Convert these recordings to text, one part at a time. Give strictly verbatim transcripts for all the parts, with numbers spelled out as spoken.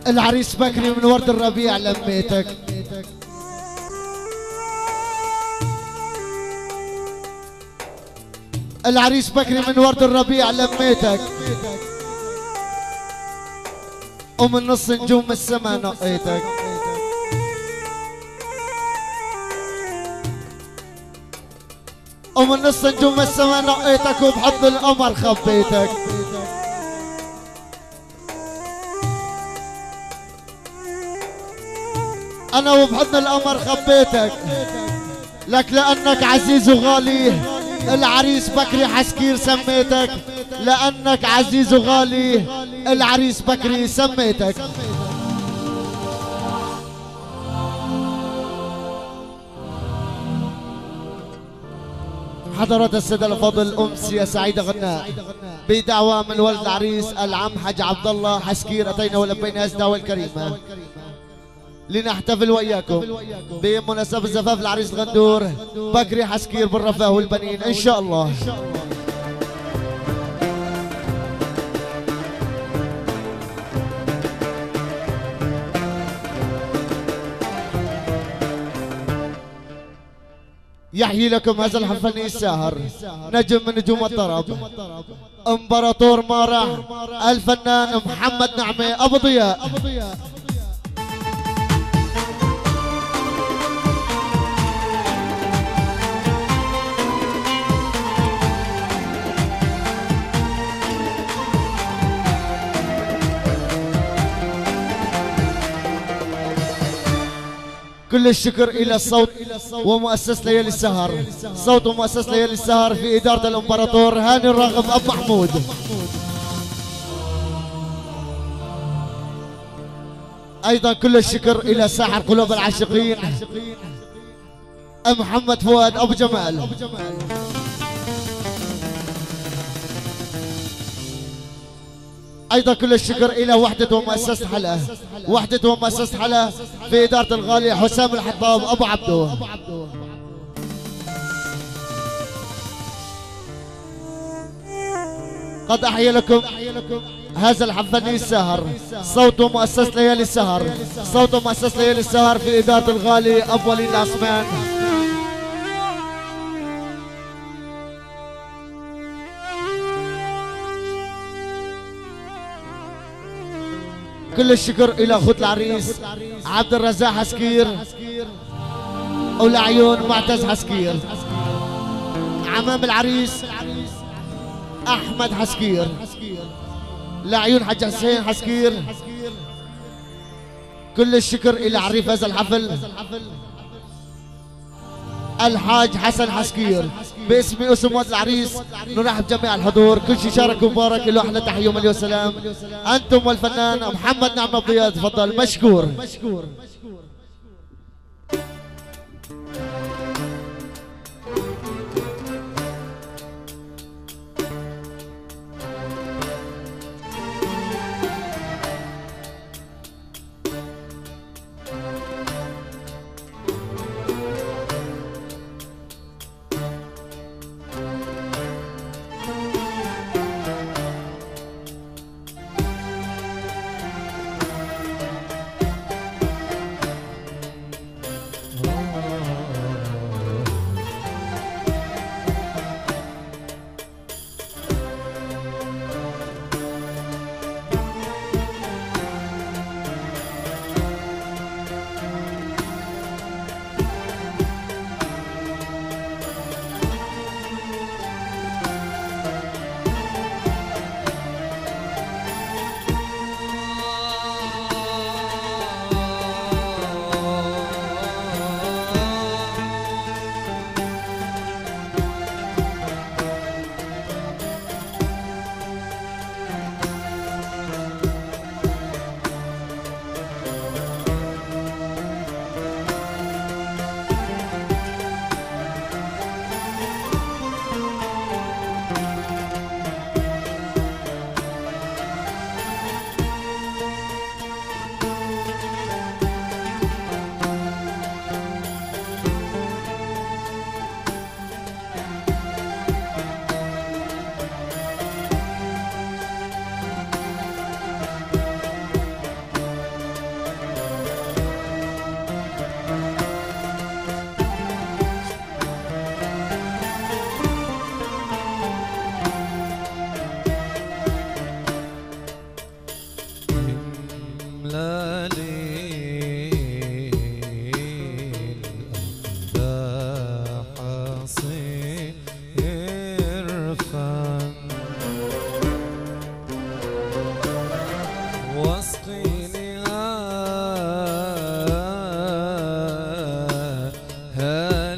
العريس بكري من ورد الربيع لميتك. العريس بكري من ورد الربيع لميتك، ومن نص نجوم السما نقيتك. ومن نص نجوم السما نقيتك، وبحضن القمر خبيتك. انا وبحضن القمر خبيتك، لك لانك عزيز وغالي العريس بكري حسكير سميتك. لانك عزيز وغالي العريس بكري سميتك. حضرت السيدة الفضل أمسية سعيدة غناء بدعوة من ولد العريس العم حج عبد الله حسكير. أتينا ولبينا الدعوة الكريمة لنحتفل وياكم بمناسبة زفاف العريس الغندور بكري حسكير بالرفاه والبنين إن شاء الله. يحيي لكم هذا الحفل الساهر نجم من نجوم الطرب امبراطور مارح الفنان محمد نعمة ابو ضياء. كل الشكر إلى الصوت ومؤسس ليالي السهر، صوت ومؤسس ليالي السهر في إدارة الإمبراطور هاني الراغب أبو محمود. أيضا كل الشكر إلى ساحر قلوب العاشقين محمد فؤاد أبو جمال. أيضا كل الشكر إلى وحدة ومؤسسة حلا، وحدة ومؤسسة حلا في إدارة الغالي حسام الحطاب أبو عبدو. قد أحيي لكم هذا الحفل السهر صوت ومؤسسة ليالي السهر، صوت ومؤسسة ليالي السهر في إدارة الغالي أبو وليد العثمان. كل الشكر إلى أخوة العريس عبد الرزاق حسكير والعيون معتز حسكير، عمام العريس أحمد حسكير، لعيون حج حسين حسكير. كل الشكر إلى عريف هذا الحفل الحاج حسن حسكير. باسمي واسم ولد العريس نرحب جميع الحضور، كل شيء شارك ومبارك له احلى تحيه ومليون سلام. انتم والفنان محمد نعمة ضياء تفضل مشكور.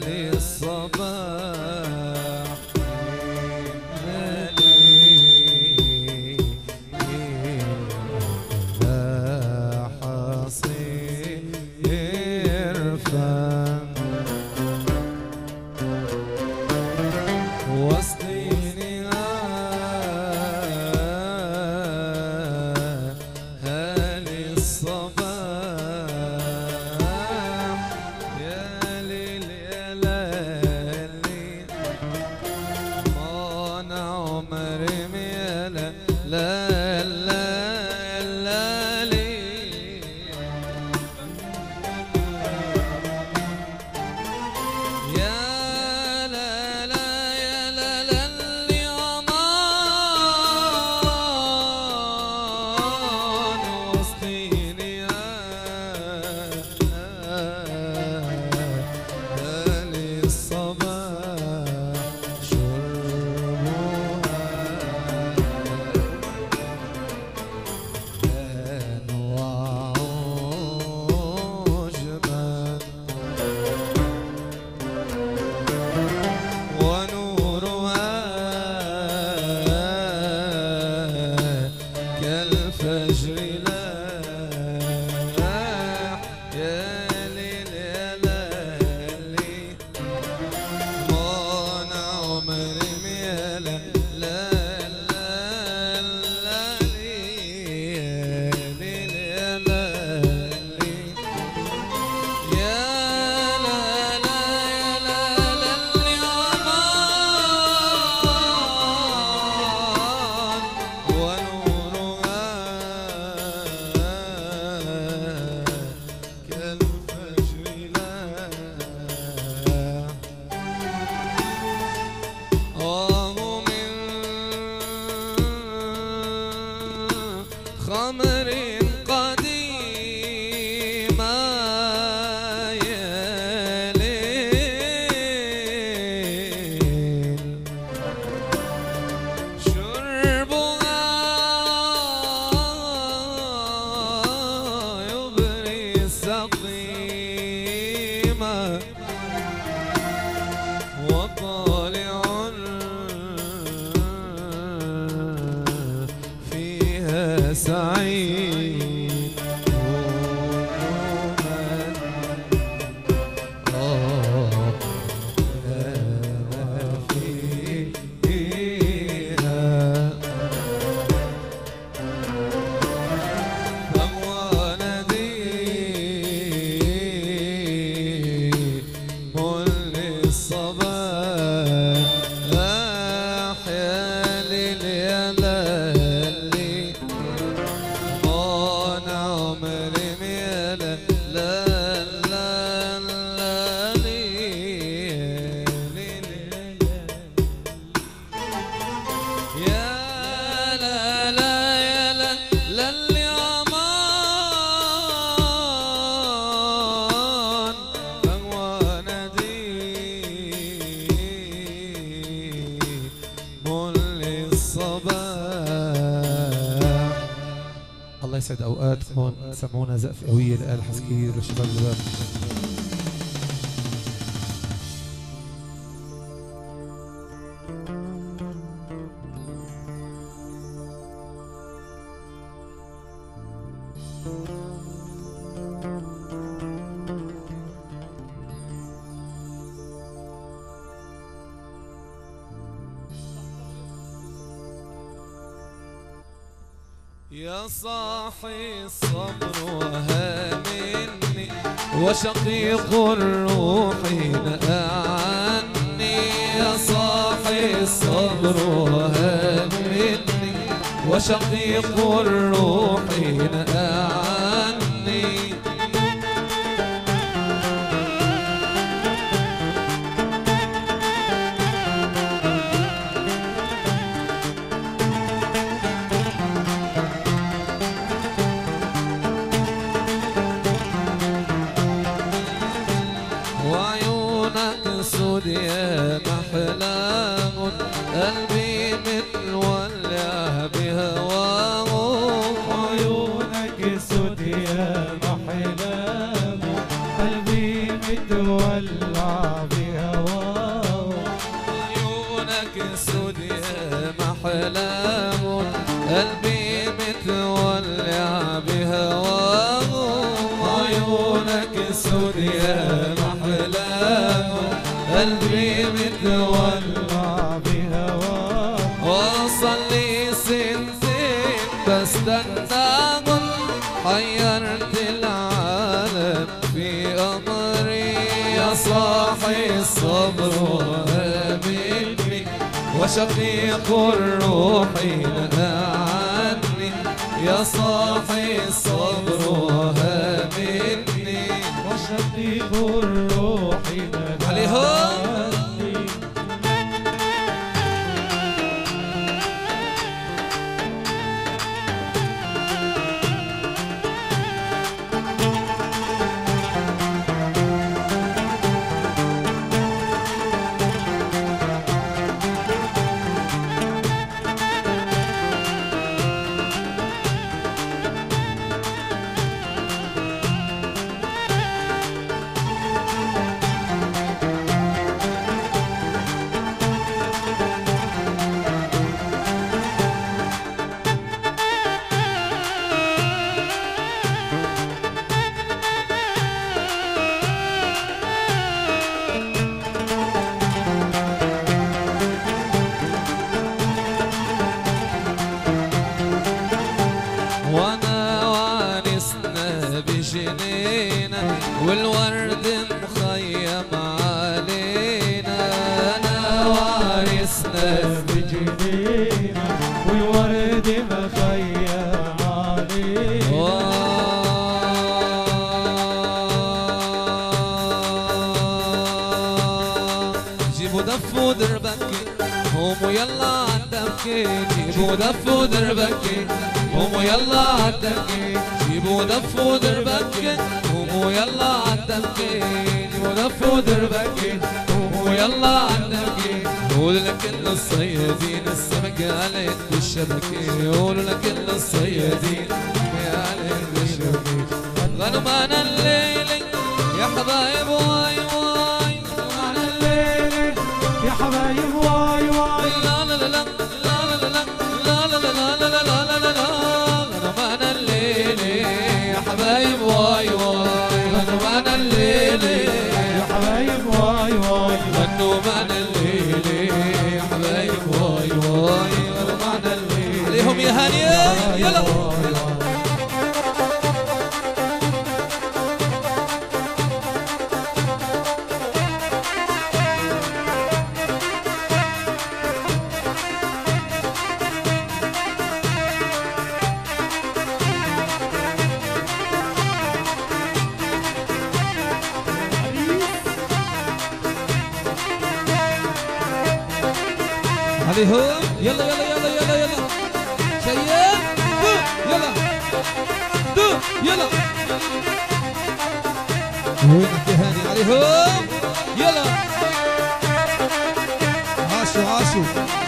يسعد اوقاتكم. سمعونا زقفه قويه لآل حسكير للشباب الباب. يا صاحي الصبر وهامني وشقيق الروح نأى عني. يا صاحي الصبر وهامني وشقيق الروح نأى عني. يا محلام قلبي مثل ولع بهواه. عيونك سود يا محلام قلبي متولع بهواه. قلبي متولع بهواك وصل لي سنتين بستناهم حيرت العالم في أمري يا صاحي الصبر وهاملني وشقيق الروح نهى عني يا صاحي الصبر وهاملني وشقيق الروح نهى عني. والورد مخيم علينا أنا وارثنا بجنينا والورد مخيم علينا جيبوا دف ودربكي قوموا يلا عالدبكي جيبوا دف ودربكي قوموا يلا عالدبكي جيبوا دف ودربكي قوموا يلا عالدبكي جيبوا دف ودربكي قوموا يلا عالدبكي قولوا لكل الصيادين السمك عليك بالشبكة قولوا لكل الصيادين السمك عليك بالشبكة غنوا معنا الليلة يا حبايب واي واي معنا الليلة يا حبايب واي واي لا لا لا لا لا لا لا لا لا لا لا لا لا غنوا معنا الليلة يا حبايب واي واي غنوا معنا الليلة يا حبايب واي واي غنوا معنا الليلة يا حبايب واي واي غنوا معنا الليلة عليهم يا هانية يلا عليهم يلا يلا يلا يلا يلا شياب دو يلا دو يلا وينك يا هاني عليهم يلا عاشوا عاشوا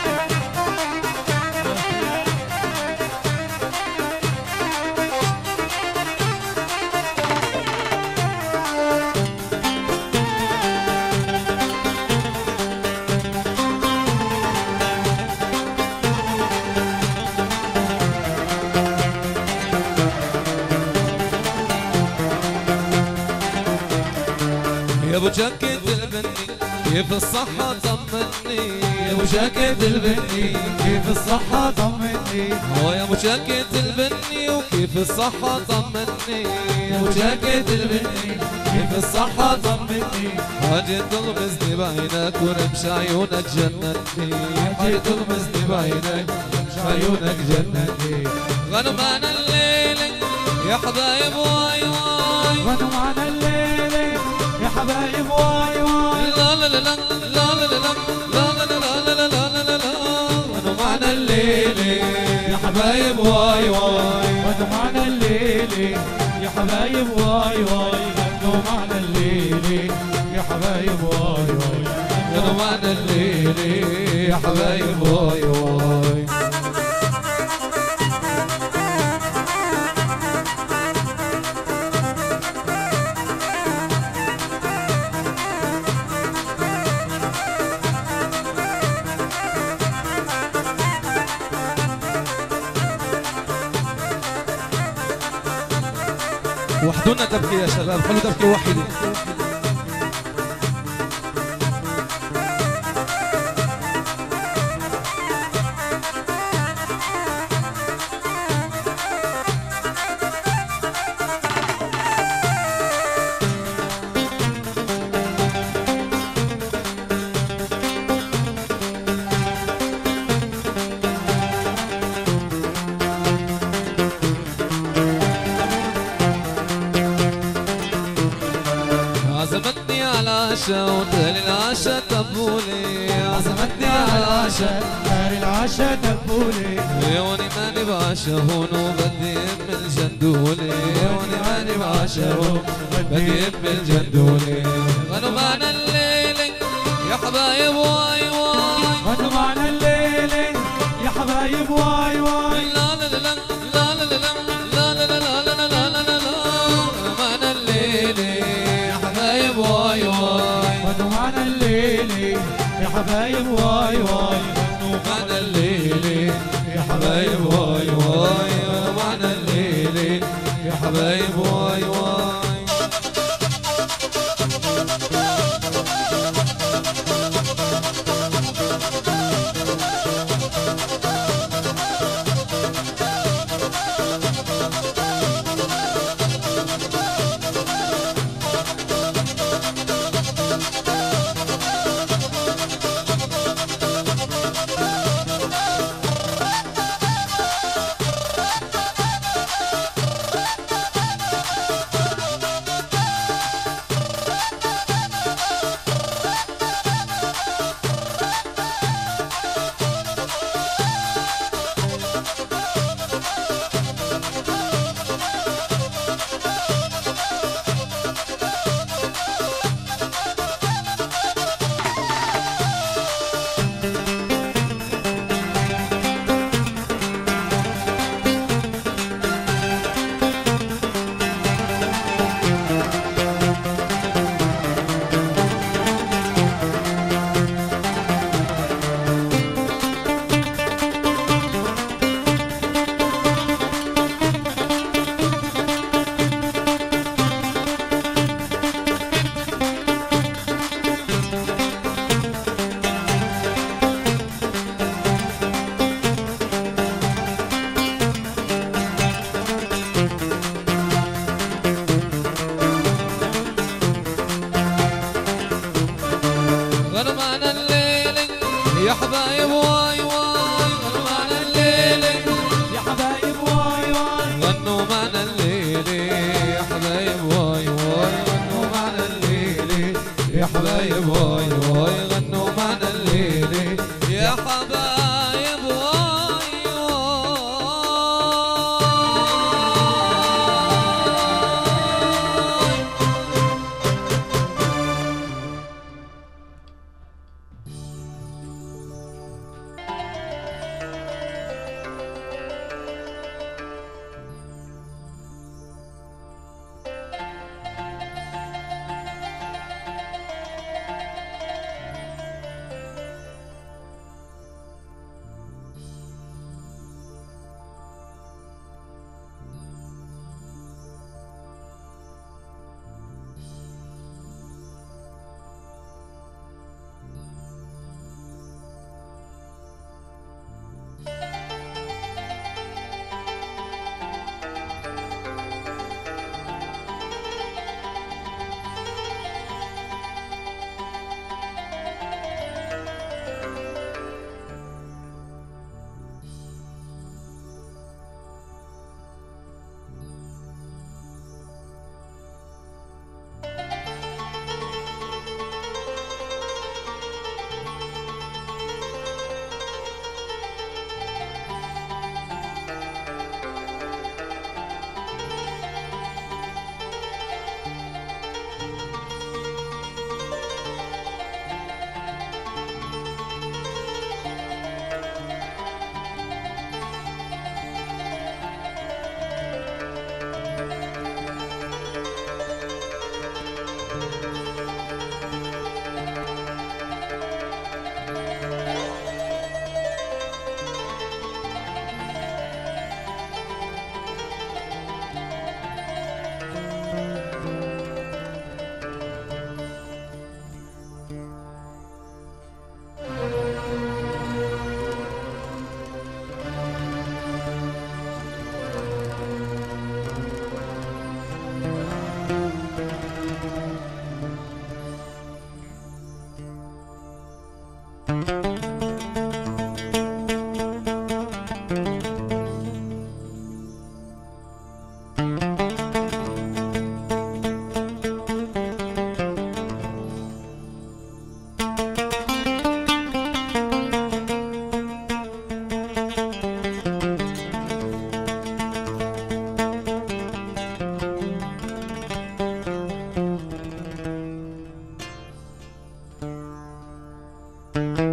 يا ابو جاكيت البني كيف الصحة طمني يا ابو جاكيت البني كيف الصحة طمني هو يا ابو جاكيت البني وكيف الصحة طمني يا ابو جاكيت البني كيف الصحة طمني حاجة تغمزني بعينك ورمش عيونك جنني حاجة تغمزني بعينك ورمش عيونك جنني غنوا معنا الليلة يا حبايب واي واي غنوا معنا الليلة يا حبايب واي واي لا لا لا لا لا لا لا لا لا لا لا لا لا لا غنوا معنا الليلة يا حبايب واي واي غنوا معنا الليلة يا حبايب واي واي غنوا معنا الليلة يا حبايب واي واي غنوا معنا الليلة يا حبايب واي واي وحدونا دبكة يا شباب خلوا دبكة واحدة العشا وداري العشا تبولي عزمتني على العشا داري العشا تبولي واني ماني بعشا هون وبدي ام الجندولي واني ماني بعشا هون بدي ام الجندولي غنوا معنا الليلة يا حبايب واي واي غنوا معنا الليلة يا حبايب واي واي لا لا لا لا لا لا لا لا لا لا لا لا لا لا غنوا معنا الليلة يا حبايب واي واي غنوا معنا الليلة يا حبايب واي واي غنوا معنا الليلة يا حبايب واي واي غنوا معنا الليلة يا حبايب واي واي غنوا معنا الليلة يا حبايب واي واي غنوا معنا الليلة يا حبايب واي واي غنوا معنا الليلة يا حبايب واي واي غنوا معنا الليلة يا حبايب واي واي غنوا معنا الليلة يا حبايب واي واي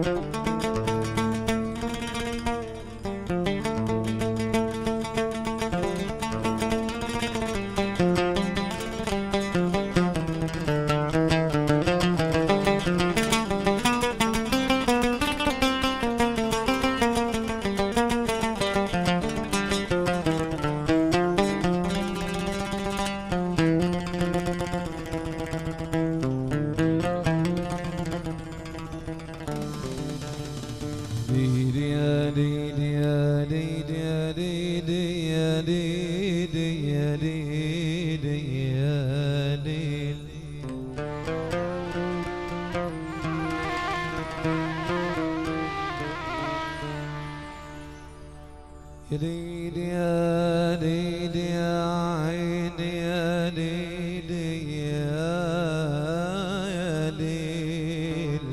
يا ليل يا ليل يا عيني يا ليل يا يا ليل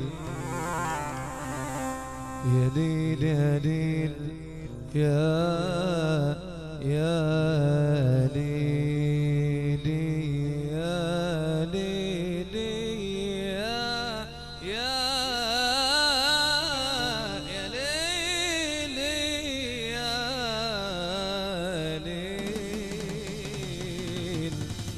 يا ليل يا ليل يا يا ليل يا ليل يا يا يا ليل يا ليل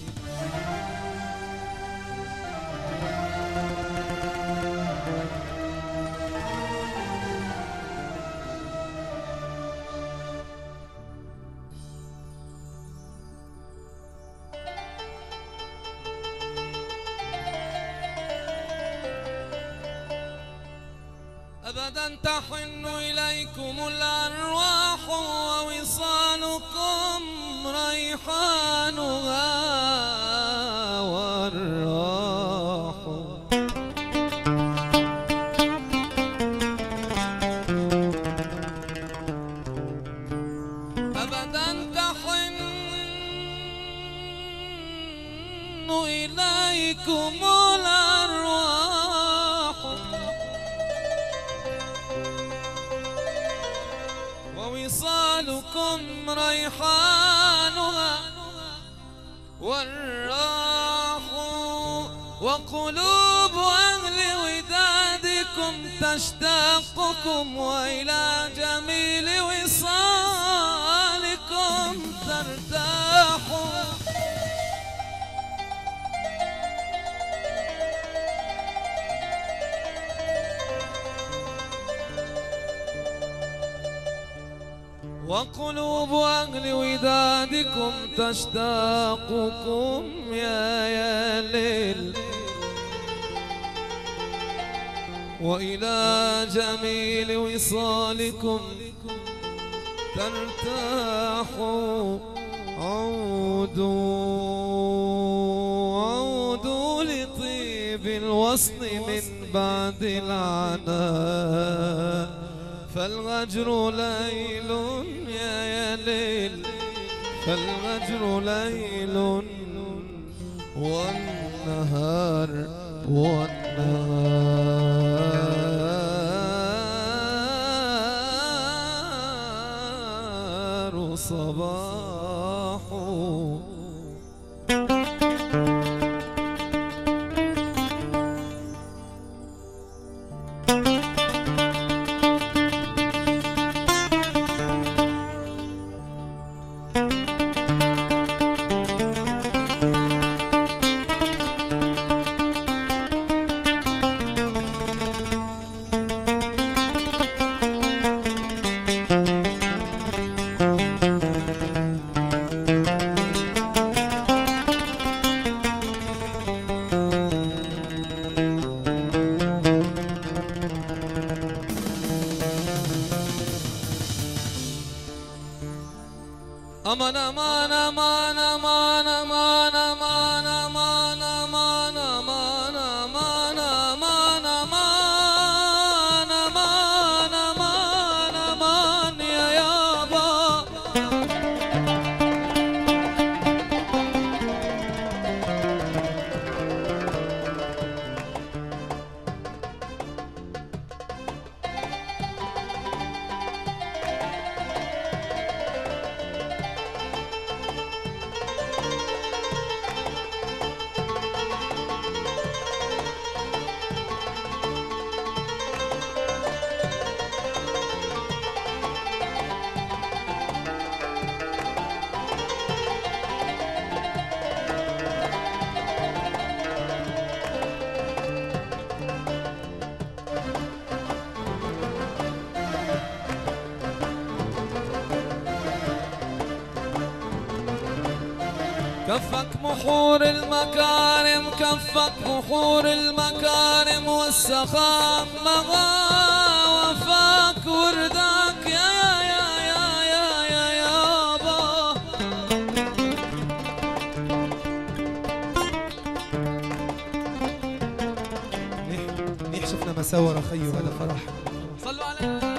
أبدا تحن إليكم الأرواح ووصالكم ريحانها والراح أبدا تحن إليكم الأرواح ووصالكم ريحانها والراح وقلوب أهل ودادكم تشتاقكم وإلى جميل وصالكم ترتاح وقلوب أهل ودادكم تشتاقكم يا يا ليل وإلى جميل وصالكم ترتاح عودوا عودوا لطيب الوصل من بعد العناء فالغجر ليل يا يا ليل فالغجر ليل والنهار والنهار صباح أمان أمان أمان أمان أمان أمان أمان أمان أمان أمان أمان أمان أمان أمان أمان يا يابا كفك محور المكارم كفك محور المكارم والسخاء مغا وفاك ورداك يا يا يا يا يا يابا. منيح شفنا مساورة خيو هذا فرح. صلوا عليه.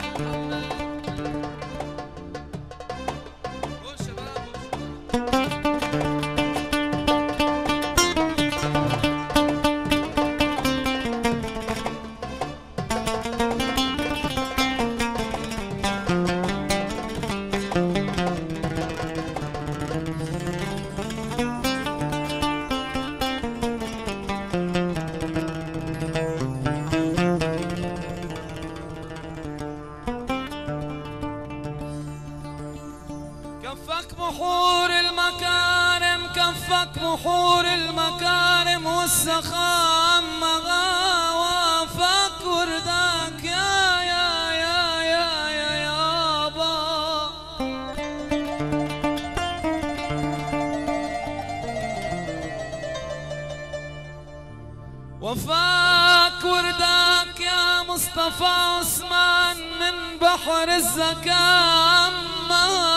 كفك محور المكارم كفك محور المكارم والسخاء مغا وافاك ورداك يا يا يا يا يا يابا. وفاك ورداك يا مصطفى عثمان من بحر الزكاة